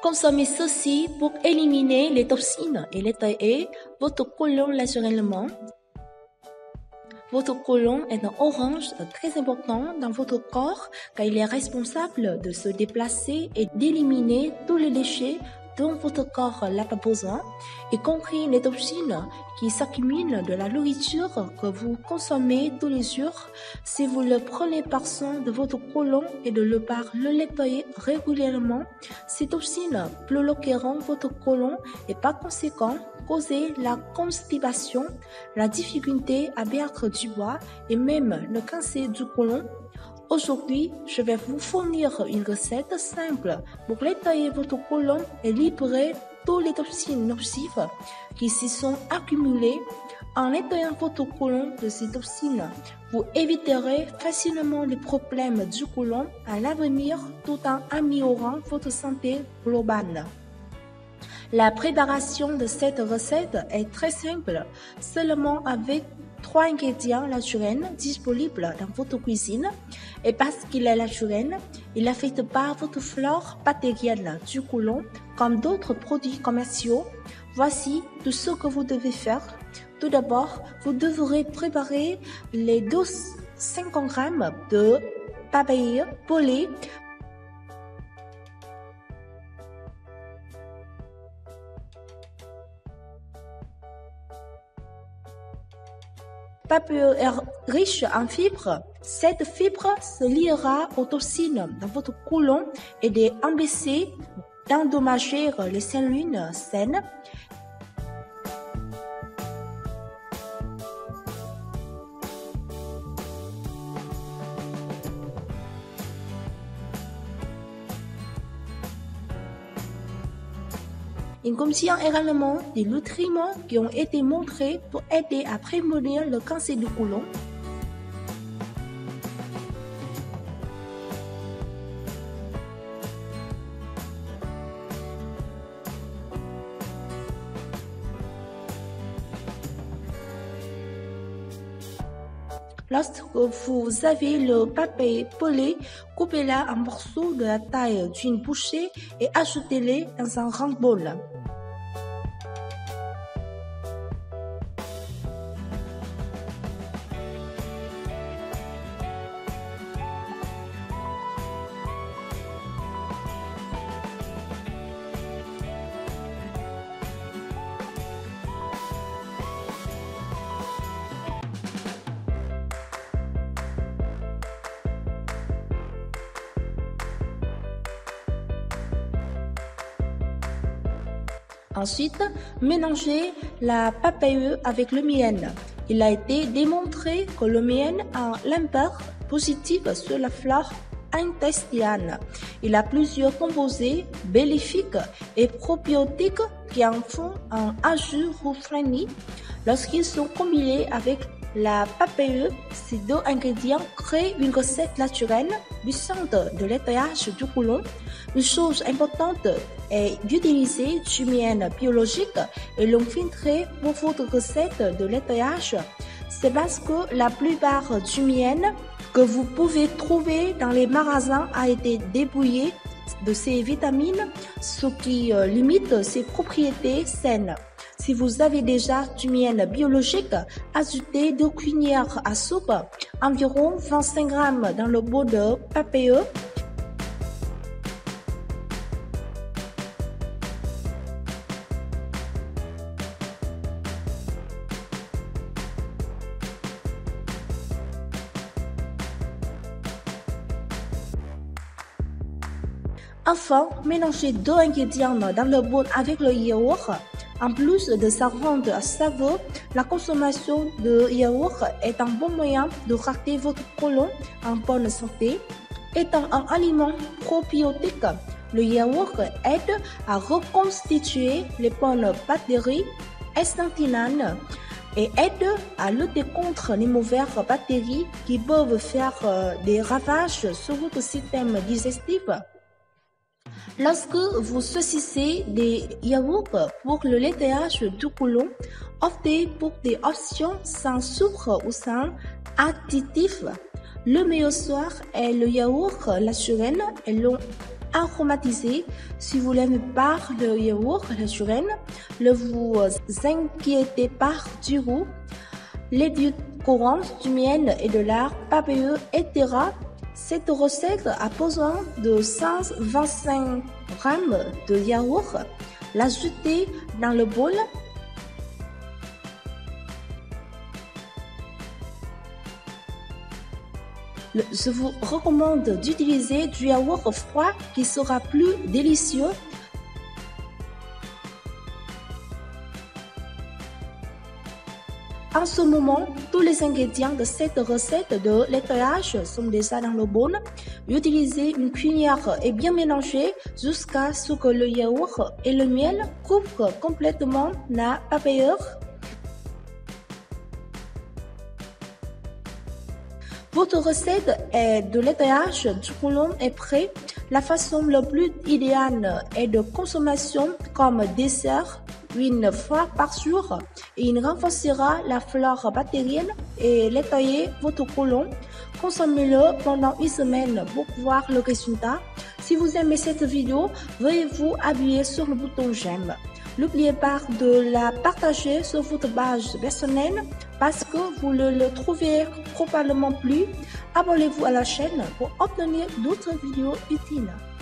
Consommez ceci pour éliminer les toxines et nettoyer votre côlon naturellement. Votre côlon est un orange très important dans votre corps car il est responsable de se déplacer et d'éliminer tous les déchets dont votre corps n'a pas besoin, y compris les toxines qui s'accumulent de la nourriture que vous consommez tous les jours. Si vous le prenez par soin de votre côlon et de le nettoyer régulièrement, ces toxines bloqueront votre côlon et par conséquent causer la constipation, la difficulté à perdre du poids et même le cancer du côlon. Aujourd'hui, je vais vous fournir une recette simple pour nettoyer votre côlon et libérer toutes les toxines nocives qui s'y sont accumulées. En nettoyant votre côlon de ces toxines, vous éviterez facilement les problèmes du côlon à l'avenir tout en améliorant votre santé globale. La préparation de cette recette est très simple, seulement avec 3 ingrédients naturels disponibles dans votre cuisine. Et parce qu'il est naturel, il n'affecte pas votre flore bactérienne du côlon comme d'autres produits commerciaux. Voici tout ce que vous devez faire. Tout d'abord, vous devrez préparer les 250 g de papaye pelée. Papaye est riche en fibres. Cette fibre se liera aux toxines dans votre côlon et d'empêcher d'endommager les cellules saines. Il contient également des nutriments qui ont été montrés pour aider à prévenir le cancer du côlon. Lorsque vous avez le papaye pelé, coupez-la en morceaux de la taille d'une bouchée et ajoutez-les dans un grand bol. Ensuite, mélangez la papaye avec le miel. Il a été démontré que le miel a un impact positif sur la flore intestinale. Il a plusieurs composés bénéfiques et probiotiques qui en font un agent friendly. Lorsqu'ils sont combinés avec la papaye, ces deux ingrédients créent une recette naturelle puissante de nettoyage du côlon. Une chose importante est d'utiliser du miel biologique et l'on filtrer pour votre recette de nettoyage. C'est parce que la plupart du miel que vous pouvez trouver dans les magasins a été dépouillé de ses vitamines, ce qui limite ses propriétés saines. Si vous avez déjà du miel biologique, ajoutez 2 cuillères à soupe, environ 25 g dans le bol de papaye. Enfin, mélangez 2 ingrédients dans le bol avec le yaourt. En plus de sa rendre saveur, la consommation de yaourt est un bon moyen de garder votre côlon en bonne santé. Étant un aliment probiotique, le yaourt aide à reconstituer les bonnes bactéries intestinales et aide à lutter contre les mauvaises bactéries qui peuvent faire des ravages sur votre système digestif. Lorsque vous choisissez des yaourts pour le nettoyage du côlon, optez pour des options sans sucre ou sans additifs. Le meilleur choix est le yaourt naturel et aromatisé. Si vous n'aimez pas le yaourt naturel, ne vous inquiétez pas du goût. L'édulcorant, du miel et de l'air papilleux, etc. Cette recette a besoin de 125 g de yaourt. L'ajoutez dans le bol. Je vous recommande d'utiliser du yaourt froid qui sera plus délicieux. En ce moment, tous les ingrédients de cette recette de nettoyage sont déjà dans le bol. Utilisez une cuillère et bien mélanger jusqu'à ce que le yaourt et le miel couvrent complètement la papillère. Votre recette de nettoyage du côlon est prête. La façon la plus idéale est de consommation comme dessert une fois par jour. Il renforcera la flore bactérienne et nettoyer votre côlon. Consommez-le pendant une semaine pour voir le résultat. Si vous aimez cette vidéo, veuillez vous appuyer sur le bouton j'aime. N'oubliez pas de la partager sur votre page personnelle parce que vous le trouvez probablement plus. Abonnez-vous à la chaîne pour obtenir d'autres vidéos utiles.